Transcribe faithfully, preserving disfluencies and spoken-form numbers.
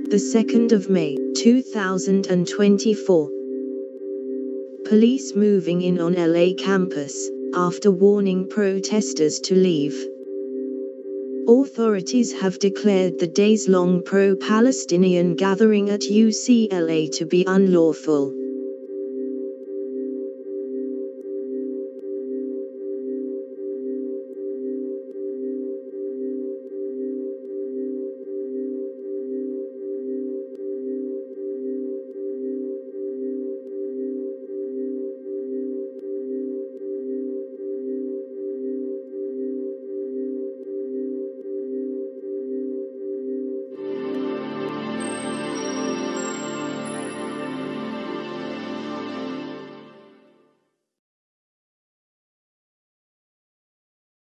the second of May, two thousand twenty-four. Police moving in on L A campus, after warning protesters to leave. Authorities have declared the days-long pro-Palestinian gathering at U C L A to be unlawful.